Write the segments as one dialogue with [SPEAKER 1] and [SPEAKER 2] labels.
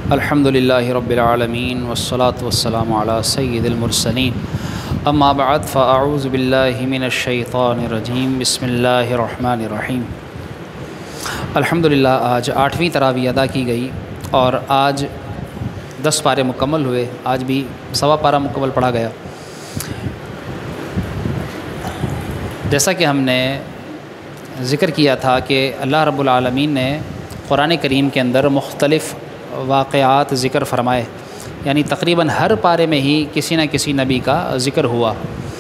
[SPEAKER 1] الحمدللہ رب العالمین والصلاة والسلام علی سید المرسلین اما بعد فاعوذ باللہ من الشیطان الرجیم بسم اللہ الرحمن الرحیم۔ الحمدللہ آج 8ویں تراویح ادا کی گئی اور آج 10 پارے مکمل ہوئے، آج بھی 1.25 پارہ مکمل پڑھا گیا۔ جیسا کہ ہم نے ذکر کیا تھا کہ اللہ رب العالمین نے قرآن کریم کے اندر مختلف واقعات ذکر فرمائے، یعنی تقریباً ہر پارے میں ہی کسی نہ کسی نبی کا ذکر ہوا۔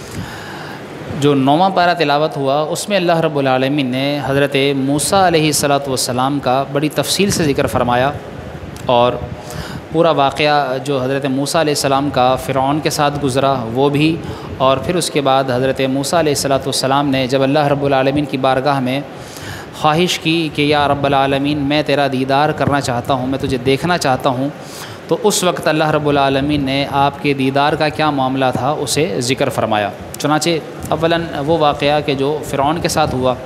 [SPEAKER 1] جو 9واں پارہ تلاوت ہوا اس میں اللہ رب العالمین نے حضرت موسیٰ علیہ السلام کا بڑی تفصیل سے ذکر فرمایا، اور پورا واقعہ جو حضرت موسیٰ علیہ السلام کا فرعون کے ساتھ گزرا وہ بھی، اور پھر اس کے بعد حضرت موسیٰ علیہ السلام نے جب اللہ رب العالمین کی بارگاہ میں خواہش کی کہ یا رب العالمین میں تیرا دیدار کرنا چاہتا ہوں، میں تجھے دیکھنا چاہتا ہوں، تو اس وقت اللہ رب العالمین نے آپ کے دیدار کا کیا معاملہ تھا اسے ذکر فرمایا۔ چنانچہ اولاً وہ واقعہ کہ جو فرعون کے ساتھ ہوا،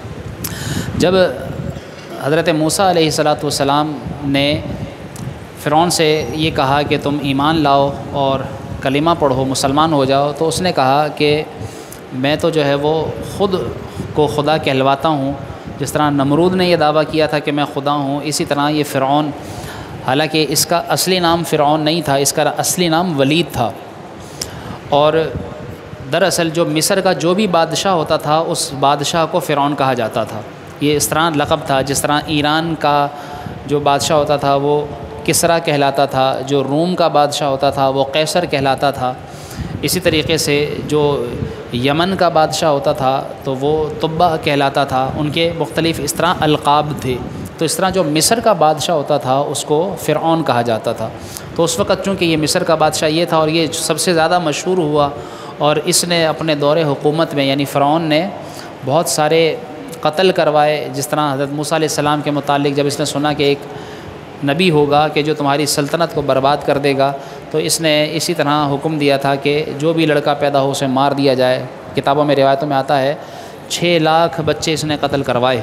[SPEAKER 1] جب حضرت موسیٰ علیہ السلام نے فرعون سے یہ کہا کہ تم ایمان لاؤ اور کلمہ پڑھو، مسلمان ہو جاؤ، تو اس نے کہا کہ میں تو جو ہے وہ خود کو خدا کہلواتا ہوں، جس طرح نمرود نے یہ دعویٰ کیا تھا کہ میں خدا ہوں، اسی طرح یہ فرعون، حالانکہ اس کا اصلی نام فرعون نہیں تھا، اس کا اصلی نام ولید تھا، اور دراصل جو مصر کا جو بھی بادشاہ ہوتا تھا اس بادشاہ کو فرعون کہا جاتا تھا۔ یہ اس طرح لقب تھا جس طرح ایران کا جو بادشاہ ہوتا تھا وہ کسریٰ کہلاتا تھا، جو روم کا بادشاہ ہوتا تھا وہ قیصر کہلاتا تھا، اسی طریقے سے جو یمن کا بادشاہ ہوتا تھا تو وہ طبع کہلاتا تھا، ان کے مختلف اس طرح القاب تھے۔ تو اس طرح جو مصر کا بادشاہ ہوتا تھا اس کو فرعون کہا جاتا تھا۔ تو اس وقت چونکہ یہ مصر کا بادشاہ یہ تھا اور یہ سب سے زیادہ مشہور ہوا، اور اس نے اپنے دور حکومت میں یعنی فرعون نے بہت سارے قتل کروائے، جس طرح حضرت موسیٰ علیہ السلام کے متعلق جب اس نے سنا کہ ایک نبی ہوگا کہ جو تمہاری سلطنت کو برباد کر دے گا، تو اس نے اسی طرح حکم دیا تھا کہ جو بھی لڑکا پیدا ہو اسے مار دیا جائے۔ کتابوں میں روایتوں میں آتا ہے 6 لاکھ بچے اس نے قتل کروائے،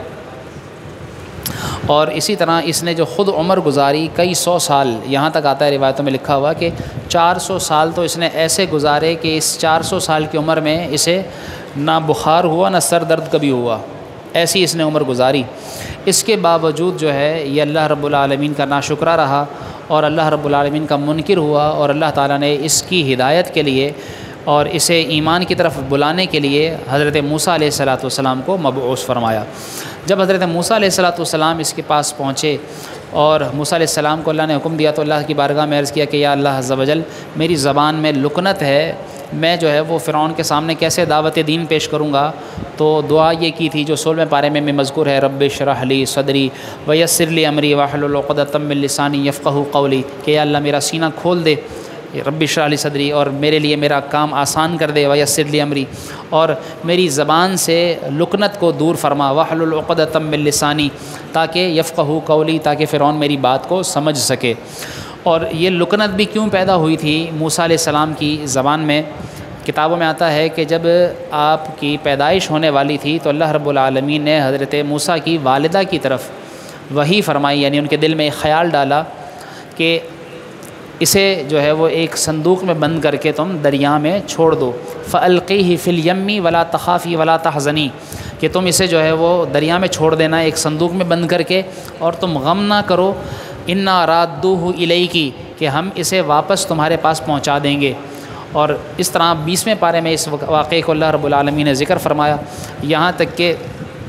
[SPEAKER 1] اور اسی طرح اس نے جو خود عمر گزاری کئی 100 سال، یہاں تک آتا ہے روایتوں میں لکھا ہوا کہ 400 سال تو اس نے ایسے گزارے کہ اس 400 سال کی عمر میں اسے نہ بخار ہوا نہ سر درد کبھی ہوا، ایسی اس نے عمر گزاری۔ اس کے باوجود جو ہے یہ اللہ رب العالمین کا ناشکرہ رہا اور اللہ رب العالمین کا منکر ہوا، اور اللہ تعالیٰ نے اس کی ہدایت کے لیے اور اسے ایمان کی طرف بلانے کے لیے حضرت موسیٰ علیہ السلام کو مبعوث فرمایا۔ جب حضرت موسیٰ علیہ السلام اس کے پاس پہنچے اور موسیٰ علیہ السلام کو اللہ نے حکم دیا تو اللہ کی بارگاہ میں عرض کیا کہ یا اللہ عز و جل، میری زبان میں لکنت ہے، میں جو ہے وہ فرعون کے سامنے کیسے دعوت دین پیش کروں گا؟ تو دعا یہ کی تھی جو 16ویں پارے میں مذکور ہے، رب اشرح لی صدری ویسر لی امری واحلل عقدۃ من لسانی یفقہوا قولی، کہ یا اللہ میرا سینہ کھول دے، رب اشرح لی صدری، اور میرے لیے میرا کام آسان کر دے، ویسر لی امری، اور میری زبان سے لکنت کو دور فرما، واحلل عقدۃ من لسانی، تاکہ یفقہوا قولی، تاکہ فرعون میری بات کو سمجھ سکے۔ اور یہ لکنت بھی کیوں پیدا ہوئی تھی موسیٰ علیہ السلام کی زبان میں؟ کتابوں میں آتا ہے کہ جب آپ کی پیدائش ہونے والی تھی تو اللہ رب العالمین نے حضرت موسیٰ کی والدہ کی طرف وحی فرمائی، یعنی ان کے دل میں خیال ڈالا کہ اسے جو ہے وہ ایک صندوق میں بند کر کے تم دریا میں چھوڑ دو، فَأَلْقِيهِ فِي الْيَمِّ وَلَا تَخَافِي وَلَا تَحْزَنِي، کہ تم اسے جو ہے وہ دریا میں چھوڑ دینا ایک صندوق میں بند کر کے، اور تم غم نہ کرو، اِنَّا رَادُّوهُ إِلَيْكِ، کہ ہم اسے واپس تمہارے پاس پہنچا دیں گے۔ اور اس طرح 20ویں پارے میں اس واقعے کو اللہ رب العالمین نے ذکر فرمایا، یہاں تک کہ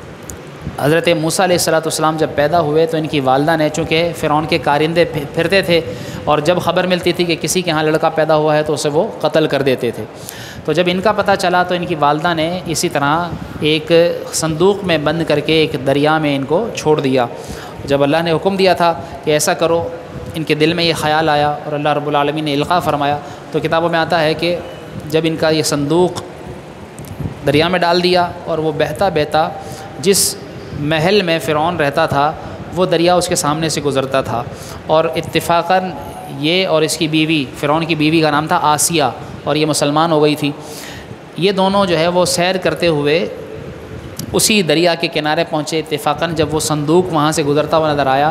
[SPEAKER 1] حضرت موسیٰ علیہ السلام جب پیدا ہوئے تو ان کی والدہ نے، چونکہ فرعون کے کارندے پھرتے تھے اور جب خبر ملتی تھی کہ کسی کے ہاں لڑکا پیدا ہوا ہے تو اسے وہ قتل کر دیتے تھے، تو جب ان کا پتہ چلا تو ان کی والدہ نے اسی طرح ایک صندوق میں بند کر کے ایک دریا میں ان کو چھوڑ دیا۔ جب اللہ نے حکم دیا تھا کہ ایسا کرو، ان کے دل میں یہ خیال آیا اور اللہ رب العالمین نے القاء فرمایا، تو کتابوں میں آتا ہے کہ جب ان کا یہ صندوق دریا میں ڈال دیا اور وہ بہتا بہتا جس محل میں فرعون رہتا تھا وہ دریا اس کے سامنے سے گزرتا تھا، اور اتفاقاً یہ اور اس کی بیوی، فرعون کی بیوی کا نام تھا آسیہ، اور یہ مسلمان ہو گئی تھی، یہ دونوں جو ہے وہ سیر کرتے ہوئے اسی دریا کے کنارے پہنچے۔ اتفاقاً جب وہ صندوق وہاں سے گزرتا ہوا نظر آیا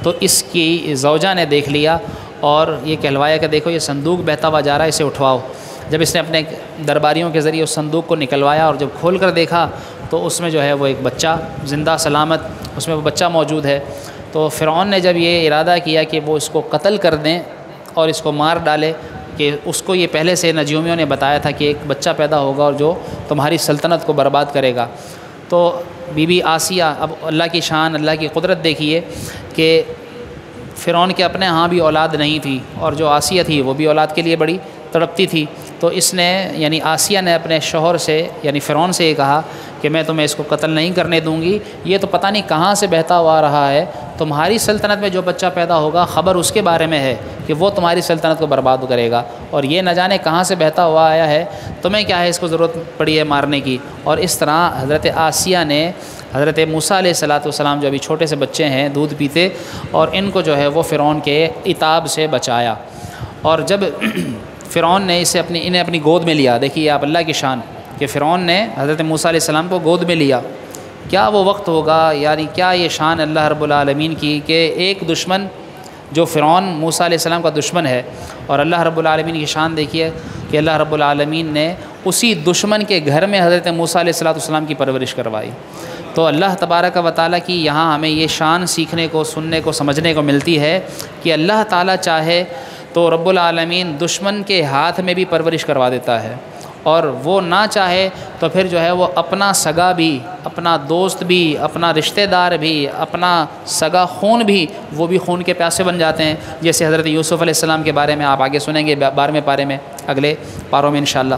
[SPEAKER 1] تو اس کی زوجہ نے دیکھ لیا اور یہ کہلوایا کہ دیکھو یہ صندوق بہتا ہوا جا رہا ہے، اسے اٹھواؤ۔ جب اس نے اپنے درباریوں کے ذریعے اس صندوق کو نکلوایا اور جب کھول کر دیکھا تو اس میں جو ہے وہ ایک بچہ زندہ سلامت اس میں وہ بچہ موجود ہے۔ تو فرعون نے جب یہ ارادہ کیا کہ وہ اس کو قتل کر دیں اور اس کو مار ڈالے، کہ اس کو یہ پہلے سے نجومیوں نے بتایا تھا کہ ایک بچہ پیدا ہوگا اور جو تمہاری سلطنت کو برباد کرے گا۔ تو بی بی آسیہ، اب اللہ کی شان، اللہ کی قدرت دیکھیے کہ فرعون کے اپنے ہاں بھی اولاد نہیں تھی، اور جو آسیہ تھی وہ بھی اولاد کے لیے بڑی تڑپتی تھی۔ تو اس نے یعنی آسیہ نے اپنے شوہر سے یعنی فرعون سے یہ کہا کہ میں تمہیں اس کو قتل نہیں کرنے دوں گی، یہ تو پتہ نہیں کہاں سے بہتا ہوا آ رہا ہے، تمہاری سلطنت میں جو بچہ پیدا ہوگا خبر اس کے بارے میں ہے کہ وہ تمہاری سلطنت کو برباد کرے گا، اور یہ نہ جانے کہاں سے بہتا ہوا آیا ہے، تمہیں کیا ہے اس کو ضرورت پڑی ہے مارنے کی۔ اور اس طرح حضرت آسیہ نے حضرت موسیٰ علیہ السلام جو ابھی چھوٹے سے بچے ہیں دودھ پیتے، اور ان کو جو ہے وہ فرعون کے عتاب سے بچایا۔ اور جب فرعون نے انہیں اپنی گود میں لیا، دیکھیے آپ اللہ کی شان کہ فرعون نے حضرت موسیٰ علیہ السلام کو گود میں لیا۔ کیا وہ وقت ہوگا، یعنی کیا یہ شان اللہ رب العالمین کی کہ ایک دشمن جو فرعون موسیٰ علیہ السلام کا دشمن ہے، اور اللہ رب العالمین کی شان دیکھیے کہ اللہ رب العالمین نے اسی دشمن کے گھر میں حضرت موسیٰ علیہ السلام کی پرورش کروائی۔ تو اللہ تبارک و تعالیٰ کی یہاں ہمیں یہ شان سیکھنے کو، سننے کو، سمجھنے کو ملتی ہے کہ اللہ تعالیٰ چاہے تو رب العالمین دشمن کے ہاتھ میں بھی پرورش کروا دیتا ہے، اور وہ نہ چاہے تو پھر جو ہے وہ اپنا سگا بھی، اپنا دوست بھی، اپنا رشتہ دار بھی، اپنا سگا خون بھی، وہ بھی خون کے پیاسے بن جاتے ہیں، جیسے حضرت یوسف علیہ السلام کے بارے میں آپ آگے سنیں گے 12ویں پارے میں، اگلے پاروں میں انشاءاللہ۔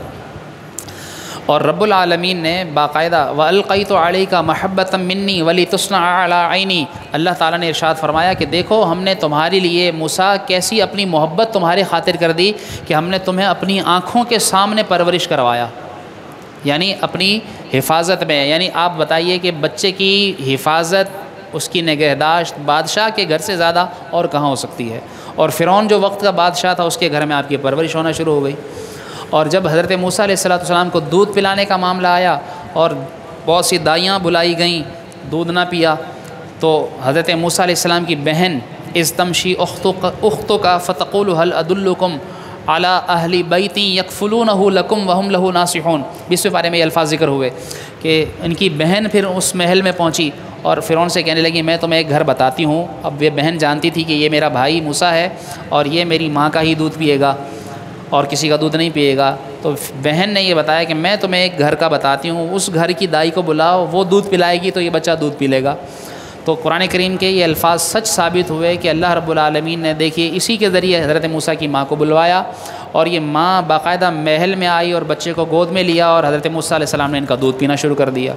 [SPEAKER 1] اور رب العالمین نے باقاعدہ وَأَلْقَيْتُ عَلَيْكَ مَحَبَّةً مِّنِّي وَلِتُصْنَعَ عَلَىٰ عَيْنِي، اللہ تعالیٰ نے ارشاد فرمایا کہ دیکھو ہم نے تمہارے لیے موسیٰ کیسی اپنی محبت تمہارے خاطر کر دی کہ ہم نے تمہیں اپنی آنکھوں کے سامنے پرورش کروایا، یعنی اپنی حفاظت میں۔ یعنی آپ بتائیے کہ بچے کی حفاظت، اس کی نگہداشت بادشاہ کے گھر سے زیادہ اور کہاں ہو سکتی ہے، اور فرعون جو وقت کا بادشاہ تھا اس کے گھر میں آپ کی پرورش ہونا شروع ہو گئی۔ اور جب حضرت موسیٰ علیہ السلام کو دودھ پلانے کا معاملہ آیا اور بہت سی دائیاں بلائی گئیں، دودھ نہ پیا، تو حضرت موسیٰ علیہ السلام کی بہن اذ تمشی اختک فتقول هل ادلکم علی اہل بیت یکفلونہ لکم وہم لہ ناصحون، 20ویں پارے میں یہ الفاظ ذکر ہوئے کہ ان کی بہن پھر اس محل میں پہنچی اور فرعون سے کہنے لگی میں تمہیں ایک گھر بتاتی ہوں۔ اب یہ بہن جانتی تھی کہ یہ میرا بھائی موسیٰ ہے اور یہ میری ماں کا ہی دودھ پیے گا اور کسی کا دودھ نہیں پیے گا، تو بہن نے یہ بتایا کہ میں تمہیں ایک گھر کا بتاتی ہوں، اس گھر کی دائی کو بلاؤ، وہ دودھ پلائے گی تو یہ بچہ دودھ پی لے گا۔ تو قرآن کریم کے یہ الفاظ سچ ثابت ہوئے کہ اللہ رب العالمین نے دیکھیے اسی کے ذریعے حضرت موسیٰ کی ماں کو بلوایا، اور یہ ماں باقاعدہ محل میں آئی اور بچے کو گود میں لیا، اور حضرت موسیٰ علیہ السلام نے ان کا دودھ پینا شروع کر دیا۔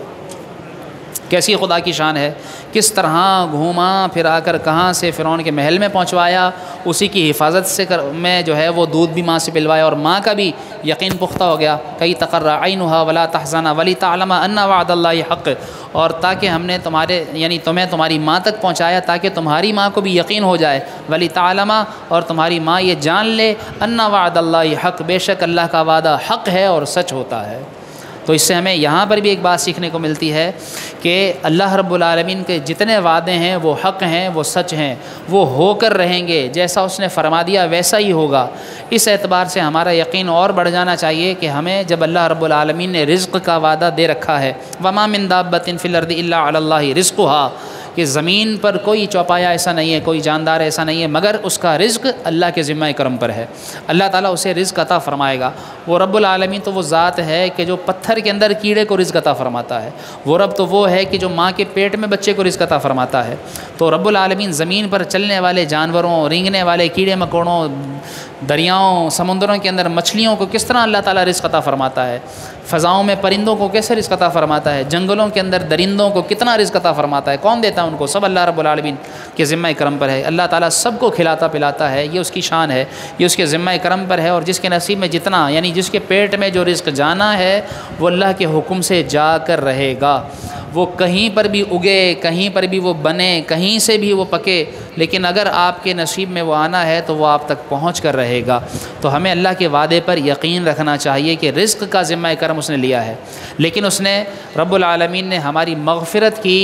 [SPEAKER 1] کیسی خدا کی شان ہے، کس طرح گھوما پھرا کر کہاں سے فرعون کے محل میں پہنچوایا، اسی کی حفاظت سے میں جو ہے وہ دودھ بھی ماں سے پلوایا، اور ماں کا بھی یقین پختہ ہو گیا کئی تقر عینھا ولا تحزن ولتعلم ان وعد اللہ حق، اور تاکہ ہم نے تمہیں تمہاری ماں تک پہنچایا تاکہ تمہاری ماں کو بھی یقین ہو جائے، ولتعلم، اور تمہاری ماں یہ جان لے، ان وعد اللہ حق، بے شک اللہ کا وعدہ حق ہے اور سچ ہوتا ہے۔ تو اس سے ہمیں یہاں پر بھی ایک بات سیکھنے کو ملتی ہے کہ اللہ رب العالمین کے جتنے وعدے ہیں وہ حق ہیں، وہ سچ ہیں، وہ ہو کر رہیں گے، جیسا اس نے فرما دیا ویسا ہی ہوگا۔ اس اعتبار سے ہمارا یقین اور بڑھ جانا چاہیے کہ ہمیں جب اللہ رب العالمین نے رزق کا وعدہ دے رکھا ہے، وما من دابۃ فی الارض الا علی اللہ رزقھا، کہ زمین پر کوئی چوپایا ایسا نہیں ہے، کوئی جاندار ایسا نہیں ہے مگر اس کا رزق اللہ کے ذمہ کرم پر ہے، اللہ تعالیٰ اسے رزق عطا فرمائے گا۔ وہ رب العالمین تو وہ ذات ہے کہ جو پتھر کے اندر کیڑے کو رزق عطا فرماتا ہے، وہ رب تو وہ ہے کہ جو ماں کے پیٹ میں بچے کو رزق عطا فرماتا ہے۔ تو رب العالمین زمین پر چلنے والے جانوروں، رینگنے والے کیڑے مکوڑوں، دریاؤں، سمندروں کے اندر مچھلیوں کو کس طرح اللہ تعالیٰ رزق عطا فرماتا ہے، فضاؤں میں پرندوں کو کیسے رزق عطا فرماتا ہے، جنگلوں کے اندر درندوں کو کتنا رزق عطا فرماتا ہے، کون دیتا ہے ان کو، سب اللہ رب العالمین کے ذمہ کرم پر ہے۔ اللہ تعالیٰ سب کو کھلاتا پلاتا ہے، یہ اس کی شان ہے، یہ اس کے ذمہ کرم پر ہے، اور جس کے نصیب میں جتنا، یعنی جس کے پیٹ میں جو رزق جانا ہے وہ اللہ کے حکم سے جا کر رہے گا، وہ کہیں پر بھی اگے، کہیں پر بھی وہ بنے، کہیں سے بھی وہ پکے، لیکن اگر آپ کے نصیب میں وہ آنا ہے تو وہ آپ تک پہنچ کر رہے گا۔ تو ہمیں اللہ کے وعدے پر یقین رکھنا چاہیے کہ رزق کا ذمہ کرم اس نے لیا ہے، لیکن اس نے رب العالمین نے ہماری مغفرت کی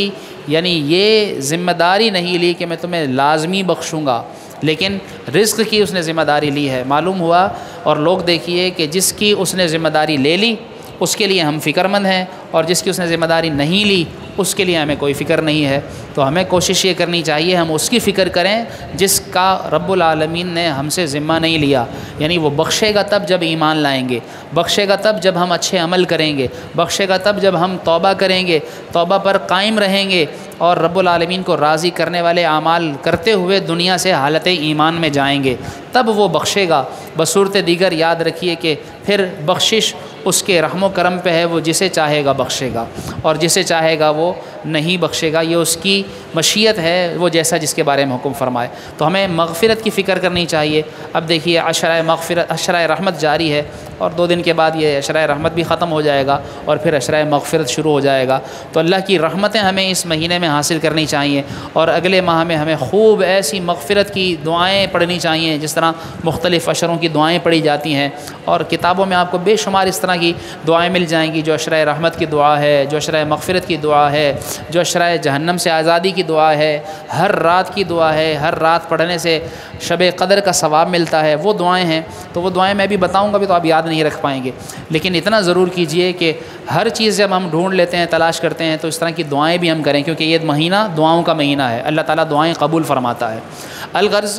[SPEAKER 1] یعنی یہ ذمہ داری نہیں لی کہ میں تمہیں لازمی بخشوں گا، لیکن رزق کی اس نے ذمہ داری لی ہے۔ معلوم ہوا، اور لوگ دیکھیے کہ جس کی اس نے ذمہ داری لے لی اس کے لیے ہم فکر مند ہیں، اور جس کی اس نے ذمہ داری نہیں لی اس کے لیے ہمیں کوئی فکر نہیں ہے۔ تو ہمیں کوشش یہ کرنی چاہیے ہم اس کی فکر کریں جس کا رب العالمین نے ہم سے ذمہ نہیں لیا، یعنی وہ بخشے گا تب جب ایمان لائیں گے، بخشے گا تب جب ہم اچھے عمل کریں گے، بخشے گا تب جب ہم توبہ کریں گے، توبہ پر قائم رہیں گے اور رب العالمین کو راضی کرنے والے اعمال کرتے ہوئے دنیا سے حالت ایمان میں جائیں گے، تب وہ بخشے گا۔ بصورت دیگر یاد رکھیے کہ پھر بخشش اس کے رحم و کرم پہ ہے، وہ جسے چاہے گا بخشے گا اور جسے چاہے گا وہ نہیں بخشے گا، یہ اس کی مشیت ہے، وہ جیسا جس کے بارے میں حکم فرمائے۔ تو ہمیں مغفرت کی فکر کرنی چاہیے۔ اب دیکھیے عشرہ مغفرت، عشرہ رحمت جاری ہے، اور 2 دن کے بعد یہ عشرہ رحمت بھی ختم ہو جائے گا اور پھر عشرہ مغفرت شروع ہو جائے گا۔ تو اللہ کی رحمتیں ہمیں اس مہینے میں حاصل کرنی چاہیے، اور اگلے ماہ میں ہمیں خوب ایسی مغفرت کی دعائیں پڑھنی چاہیے جس طرح مختلف عشروں کی دعائیں پڑھی جاتی ہیں، اور کتابوں میں آپ کو بے شمار اس طرح کی دعائیں مل جائیں گی، جو عشرہ رحمت کی دعا ہے، جو عشرہ مغفرت کی دعا ہے، جو عشرہ جہنم سے آزادی کی دعا ہے، ہر رات کی دعا ہے، ہر رات پڑھنے سے شب قدر کا ثواب ملتا ہے، وہ دعائیں ہیں۔ تو وہ دعائیں میں بھی بتاؤں گا بھی تو آپ یاد نہیں رکھ پائیں گے، لیکن اتنا ضرور کیجئے کہ ہر چیز جب ہم ڈھونڈ لیتے ہیں، تلاش کرتے ہیں، تو اس طرح کی دعائیں بھی ہم کریں، کیونکہ یہ مہینہ دعاؤں کا مہینہ ہے، اللہ تعالیٰ دعائیں قبول فرماتا ہے۔ الغرض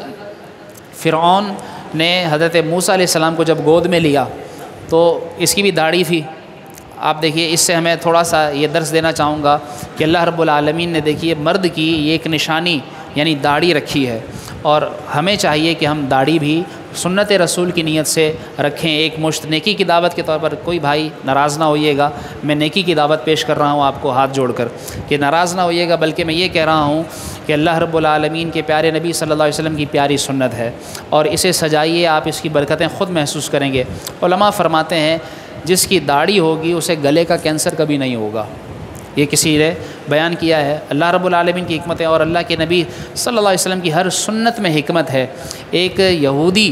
[SPEAKER 1] فرعون نے حضرت موسیٰ علیہ السلام کو جب گود میں لیا تو اس کی بھی داڑھی تھی۔ آپ دیکھیے، اس سے ہمیں تھوڑا سا یہ درس دینا چاہوں گا کہ اللہ رب العالمین نے دیکھیے مرد کی یہ ایک نشانی یعنی داڑھی رکھی ہے، اور ہمیں چاہیے کہ ہم داڑھی بھی سنت رسول کی نیت سے رکھیں، ایک مشت نیکی کی دعوت کے طور پر۔ کوئی بھائی ناراض نہ ہوئیے گا، میں نیکی کی دعوت پیش کر رہا ہوں آپ کو ہاتھ جوڑ کر، کہ ناراض نہ ہوئیے گا، بلکہ میں یہ کہہ رہا ہوں کہ اللہ رب العالمین کے پیارے نبی صلی اللہ علیہ وسلم کی پیاری سنت ہے، اور اسے سجائیے، آپ اس کی برکتیں خود محسوس کریں گے۔ علماء فرماتے ہیں جس کی داڑھی ہوگی اسے گلے کا کینسر کبھی نہیں ہوگا، یہ کسی نے بیان کیا ہے۔ اللہ رب العالمین کی حکمت ہے، اور اللہ کے نبی صلی اللہ علیہ وسلم کی ہر سنت میں حکمت ہے۔ ایک یہودی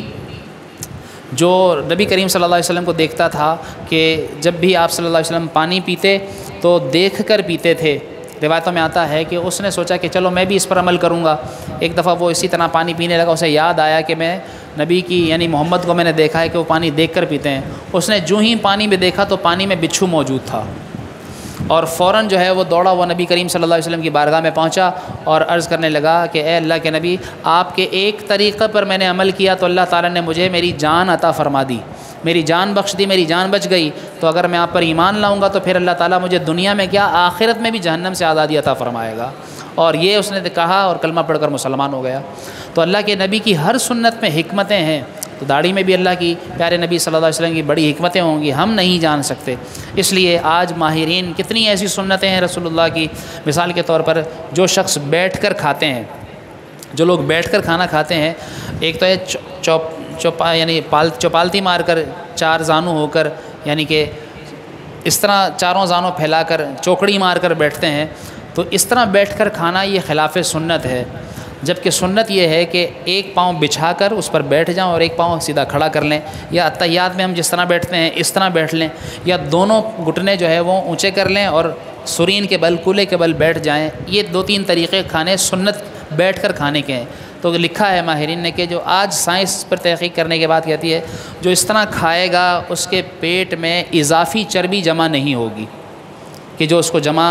[SPEAKER 1] جو نبی کریم صلی اللہ علیہ وسلم کو دیکھتا تھا کہ جب بھی آپ صلی اللہ علیہ وسلم پانی پیتے تو دیکھ کر پیتے تھے، روایتوں میں آتا ہے کہ اس نے سوچا کہ چلو میں بھی اس پر عمل کروں گا۔ ایک دفعہ وہ اسی طرح پانی پینے لگا، اسے یاد آیا کہ میں نبی کی یعنی محمد کو میں نے دیکھا ہے کہ وہ پانی دیکھ کر پیتے ہیں۔ اس نے جو ہی پانی میں دیکھا تو پانی میں بچھو موجود تھا، اور فوراً جو ہے وہ دوڑا، وہ نبی کریم صلی اللہ علیہ وسلم کی بارگاہ میں پہنچا اور عرض کرنے لگا کہ اے اللہ کے نبی، آپ کے ایک طریقے پر میں نے عمل کیا تو اللہ تعالیٰ نے مجھے میری جان عطا فرما دی، میری جان بخش دی، میری جان بچ گئی، تو اگر میں آپ پر ایمان لاؤں گا تو پھر اللہ تعالیٰ مجھے دنیا میں کیا آخرت میں بھی جہنم سے آزادی عطا فرمائے گا۔ اور یہ اس نے کہا اور کلمہ پڑھ کر مسلمان ہو گیا۔ تو اللہ کے نبی کی ہر سنت میں حکمتیں ہیں، تو داڑھی میں بھی اللہ کی پیارے نبی صلی اللہ علیہ وسلم کی بڑی حکمتیں ہوں گی، ہم نہیں جان سکتے۔ اس لیے آج ماہرین کتنی ایسی سنتیں ہیں رسول اللہ کی، مثال کے طور پر جو شخص بیٹھ کر کھاتے ہیں، جو لوگ بیٹھ کر کھانا کھاتے ہیں، ایک تو ہے یعنی چوپالتی مار کر، 4 زانو ہو کر، یعنی کہ اس طرح چاروں زانوں پھیلا کر چوکڑی مار کر بیٹھتے ہیں، تو اس طرح بیٹھ کر کھانا یہ خلاف سنت ہے۔ جبکہ سنت یہ ہے کہ ایک پاؤں بچھا کر اس پر بیٹھ جاؤں اور ایک پاؤں سیدھا کھڑا کر لیں، یا اتحیات میں ہم جس طرح بیٹھتے ہیں اس طرح بیٹھ لیں، یا دونوں گھٹنے جو ہے وہ اونچے کر لیں اور سرین کے بل کولے کے بل بیٹھ جائیں۔ یہ 2-3 طریقے کھانے سنت بیٹھ کر کھانے کے ہیں۔ تو لکھا ہے ماہرین نے کہ جو آج سائنس پر تحقیق کرنے کے بعد کہتی ہے جو اس طرح کھائے گا اس کے پیٹ میں اضافی چربی جمع نہیں ہوگی، کہ جو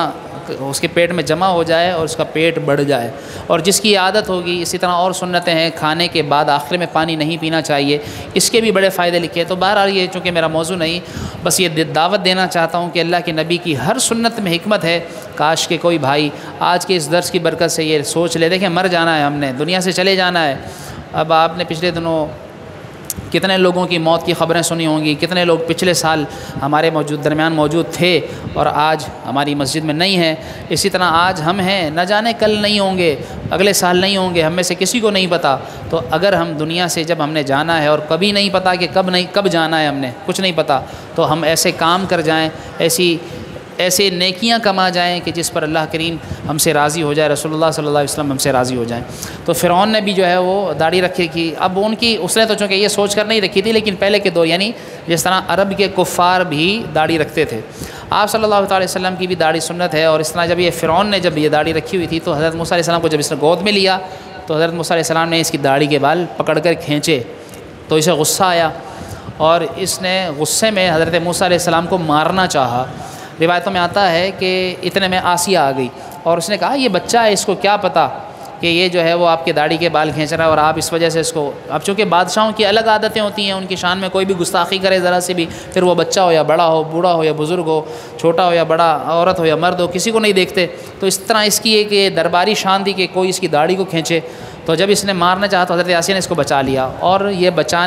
[SPEAKER 1] اس کے پیٹ میں جمع ہو جائے اور اس کا پیٹ بڑھ جائے، اور جس کی عادت ہوگی۔ اسی طرح اور سنتیں ہیں، کھانے کے بعد آخر میں پانی نہیں پینا چاہیے، اس کے بھی بڑے فائدے لکھے ہیں۔ تو بہرحال یہ چونکہ میرا موضوع نہیں، بس یہ دعوت دینا چاہتا ہوں کہ اللہ کے نبی کی ہر سنت میں حکمت ہے۔ کاش کہ کوئی بھائی آج کے اس درس کی برکت سے یہ سوچ لے، دیکھیں مر جانا ہے، ہم نے دنیا سے چلے جانا ہے۔ اب آپ نے پچھلے دنوں کتنے لوگوں کی موت کی خبریں سنی ہوں گی، کتنے لوگ پچھلے سال ہمارے درمیان موجود تھے اور آج ہماری مسجد میں نہیں ہیں۔ اسی طرح آج ہم ہیں، نہ جانے کل نہیں ہوں گے، اگلے سال نہیں ہوں گے، ہم میں سے کسی کو نہیں پتہ۔ تو اگر ہم دنیا سے جب ہم نے جانا ہے اور کبھی نہیں پتہ کہ کب جانا ہے، ہم نے کچھ نہیں پتہ، تو ہم ایسے کام کر جائیں، ایسی ایسے نیکیاں کما جائیں کہ جس پر اللہ کریم ہم سے راضی ہو جائے، رسول اللہ صلی اللہ علیہ وسلم ہم سے راضی ہو جائیں۔ تو فرعون نے بھی جو ہے وہ داڑھی رکھی کی۔ اب ان کی اس نے تو چونکہ یہ سوچ کر نہیں رکھی تھی، لیکن پہلے کے دور یعنی جس طرح عرب کے کفار بھی داڑھی رکھتے تھے، آپ صلی اللہ علیہ وسلم کی بھی داڑھی سنت ہے۔ اور اس طرح جب یہ فرعون نے جب یہ داڑھی رکھی ہوئی تھی تو حضرت موسیٰ علیہ السلام کو جب اس نے گود میں لیا تو حضرت موسیٰ علیہ السلام نے اس کی داڑھی کے بال پکڑ کر کھینچے، تو اسے غصہ آیا اور اس نے غصے میں حضرت موسیٰ علیہ السلام کو مارنا چاہا۔ روایتوں میں آتا ہے کہ اتنے میں آسیہ آ گئی اور اس نے کہا یہ بچہ ہے، اس کو کیا پتہ کہ یہ جو ہے وہ آپ کے داڑھی کے بال کھینچ رہا ہے اور آپ اس وجہ سے اس کو، اب چونکہ بادشاہوں کی الگ عادتیں ہوتی ہیں، ان کی شان میں کوئی بھی گستاخی کرے ذرا سے بھی، پھر وہ بچہ ہو یا بڑا ہو، بوڑھا ہو یا بزرگ ہو، چھوٹا ہو یا بڑا، عورت ہو یا مرد ہو، کسی کو نہیں دیکھتے۔ تو اس طرح اس کی ایک درباری شان تھی کہ کوئی اس کی داڑھی کو کھینچے۔ تو جب اس نے مارنا چاہا تو حضرت آسیہ نے اس کو بچا لیا، اور یہ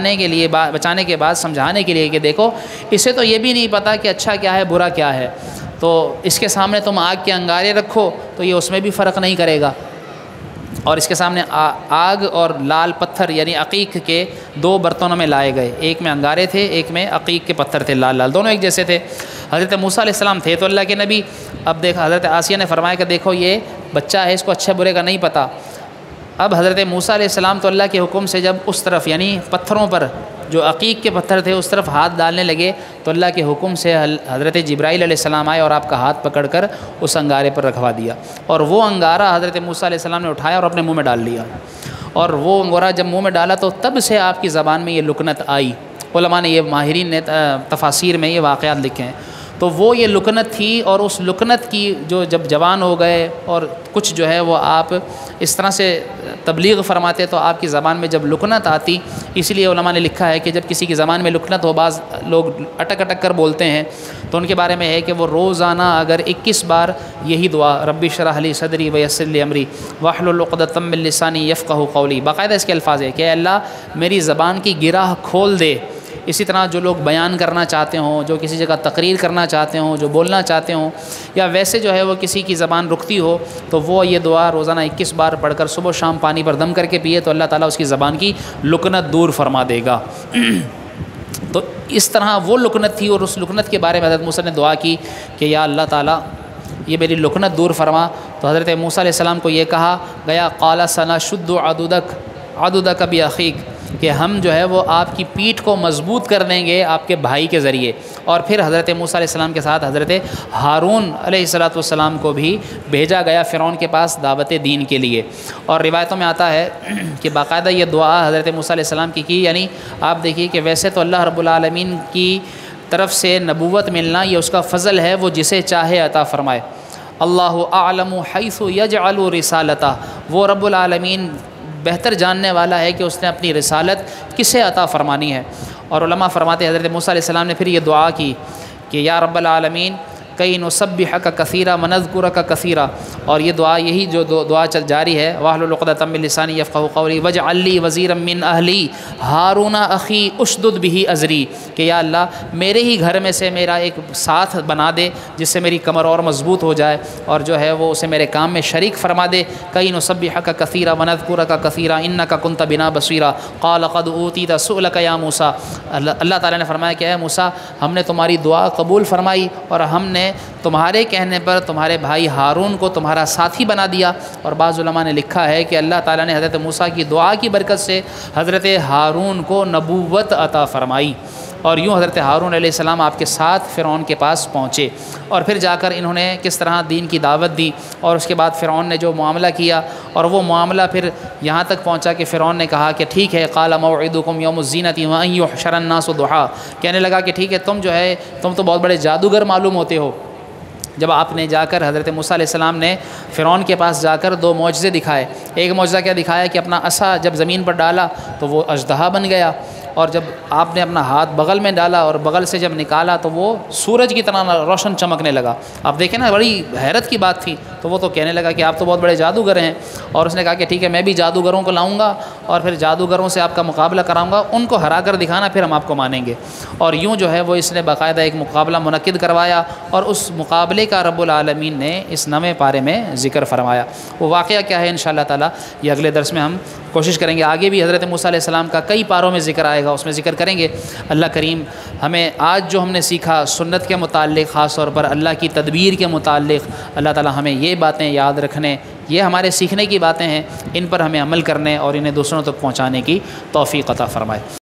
[SPEAKER 1] بچانے کے بعد سمجھانے کے لیے کہ دیکھو اسے تو یہ بھی نہیں پتہ کہ اچھا کیا ہے برا کیا ہے، تو اس کے سامنے تم آگ کے انگارے رکھو تو یہ اس میں بھی فرق نہیں کرے گا، اور اس کے سامنے آگ اور لال پتھر یعنی عقیق کے 2 برتنوں میں لائے گئے، ایک میں انگارے تھے، ایک میں عقیق کے پتھر تھے، لال لال دونوں ایک جیسے تھے۔ حضرت موسیٰ علیہ السلام تھے تو اللہ کے نبی، اب دیکھا حضرت آسیہ نے فرمایا کہ دیکھو یہ بچہ ہے، اس کو اچھے برے کا نہیں پتہ۔ اب حضرت موسیٰ علیہ السلام تو اللہ کے حکم سے جب اس طرف یعنی پتھروں پر جو عقیق کے پتھر تھے اس طرف ہاتھ ڈالنے لگے تو اللہ کے حکم سے حضرت جبرائیل علیہ السلام آئے اور آپ کا ہاتھ پکڑ کر اس انگارے پر رکھوا دیا، اور وہ انگارہ حضرت موسیٰ علیہ السلام نے اٹھایا اور اپنے منہ میں ڈال لیا، اور وہ انگارہ جب منہ میں ڈالا تو تب سے آپ کی زبان میں یہ لکنت آئی۔ علماء نے، یہ ماہرین نے تفاسیر میں یہ واقعات لکھے ہیں، تو وہ یہ لکنت تھی، اور اس لکنت کی جو جب جوان ہو گئے اور کچھ جو ہے وہ آپ اس طرح سے تبلیغ فرماتے تو آپ کی زبان میں جب لکنت آتی، اس لیے علماء نے لکھا ہے کہ جب کسی کی زبان میں لکنت ہو، بعض لوگ اٹک اٹک کر بولتے ہیں، تو ان کے بارے میں ہے کہ وہ روزانہ اگر 21 بار یہی دعا رب اشرح لی صدری ویسر لی امری واحلل عقدۃ من لسانی یفقہوا قولی، باقاعدہ اس کے الفاظ ہے کہ اے اللہ میری زبان کی گرہ کھول دے۔ اسی طرح جو لوگ بیان کرنا چاہتے ہوں، جو کسی جگہ تقریر کرنا چاہتے ہوں، جو بولنا چاہتے ہوں، یا ویسے جو ہے وہ کسی کی زبان رکتی ہو، تو وہ یہ دعا روزانہ 21 بار پڑھ کر صبح و شام پانی پر دم کر کے پیے تو اللہ تعالیٰ اس کی زبان کی لکنت دور فرما دے گا۔ تو اس طرح وہ لکنت تھی، اور اس لکنت کے بارے میں حضرت موسیٰ نے دعا کی کہ یا اللہ تعالیٰ یہ میری لکنت دور فرما۔ تو حضرت موسیٰ علیہ السلام کو یہ کہا گیا قال سنشد عضدک باخیک، کہ ہم جو ہے وہ آپ کی پیٹھ کو مضبوط کر دیں گے آپ کے بھائی کے ذریعے۔ اور پھر حضرت موسیٰ علیہ السلام کے ساتھ حضرت ہارون علیہ السلام کو بھی بھیجا گیا فرعون کے پاس دعوت دین کے لیے۔ اور روایتوں میں آتا ہے کہ باقاعدہ یہ دعا حضرت موسیٰ علیہ السلام کی یعنی آپ دیکھیے کہ ویسے تو اللہ رب العالمین کی طرف سے نبوت ملنا یہ اس کا فضل ہے، وہ جسے چاہے عطا فرمائے۔ اللہ اعلم حیث یجعل رسالتہ، وہ رب العالمین بہتر جاننے والا ہے کہ اس نے اپنی رسالت کسے عطا فرمانی ہے۔ اور علماء فرماتے ہیں حضرت موسیٰ علیہ السلام نے پھر یہ دعا کی کہ یا رب العالمین کئی نسبحک کثیرا ونذکرک کثیرا، اور یہ دعا یہی جو دعا جاری ہے واحلل عقدۃ من لسانی یفقہوا قولی واجعل لی وزیرا من اہلی ہارون اخی اشدد بہ ازری، کہ یا اللہ میرے ہی گھر میں سے میرا ایک ساتھ بنا دے جس سے میری کمر اور مضبوط ہو جائے، اور جو ہے وہ اسے میرے کام میں شریک فرما دے۔ کئی نسبحک کثیرا ونذکرک کثیرا انک کنت بنا بصیرا قال قد اوتیت سؤلک یا موسیٰ، اللہ تعالیٰ نے فرمایا کہ اے موسیٰ ہم نے تمہاری دعا قبول فرمائی اور ہم نے تمہارے کہنے پر تمہارے بھائی ہارون کو تمہارا ساتھی بنا دیا۔ اور بعض علماء نے لکھا ہے کہ اللہ تعالیٰ نے حضرت موسیٰ کی دعا کی برکت سے حضرت ہارون کو نبوت عطا فرمائی، اور یوں حضرت ہارون علیہ السلام آپ کے ساتھ فرعون کے پاس پہنچے، اور پھر جا کر انہوں نے کس طرح دین کی دعوت دی، اور اس کے بعد فرعون نے جو معاملہ کیا، اور وہ معاملہ پھر یہاں تک پہنچا کہ فرعون نے کہا کہ ٹھیک ہے قال موعدکم یوم الزینۃ وان یحشر الناس ضحیٰ، کہنے لگا کہ ٹھیک ہے تم جو ہے تم تو بہت بڑے جادوگر معلوم ہوتے ہو۔ جب آپ نے جا کر حضرت موسیٰ علیہ السلام نے فرعون کے پاس جا کر 2 معجزے دکھائے، ایک معجزہ کیا دکھایا کہ اپنا عصا جب زمین پر ڈالا تو وہ اژدہا بن گیا، اور جب آپ نے اپنا ہاتھ بغل میں ڈالا اور بغل سے جب نکالا تو وہ سورج کی طرح روشن چمکنے لگا۔ آپ دیکھیں نا بڑی حیرت کی بات تھی، تو وہ تو کہنے لگا کہ آپ تو بہت بڑے جادوگر ہیں، اور اس نے کہا کہ ٹھیک ہے میں بھی جادوگروں کو لاؤں گا اور پھر جادوگروں سے آپ کا مقابلہ کراؤں گا، ان کو ہرا کر دکھانا پھر ہم آپ کو مانیں گے۔ اور یوں جو ہے وہ اس نے باقاعدہ ایک مقابلہ منعقد کروایا، اور اس مقابلے کا رب العالمین نے اس 9ویں پارے میں ذکر فرمایا۔ وہ واقعہ کیا ہے انشاءاللہ تعالی یہ اگلے درس میں ہم کوشش کریں گے آگے بھی حضرت موسیٰ علیہ السلام کا کئی پاروں میں ذکر آئے گا، اس میں ذکر کریں گے۔ اللہ کریم ہمیں آج جو ہم نے سیکھا سنت کے متعلق، خاص طور پر اللہ کی تدبیر کے متعلق، اللہ تعالی ہمیں یہ باتیں یاد رکھنے، یہ ہمارے سیکھنے کی باتیں ہیں، ان پر ہمیں عمل کرنے اور انہیں دوسروں تک پہنچانے کی توفیق عطا فرمائے۔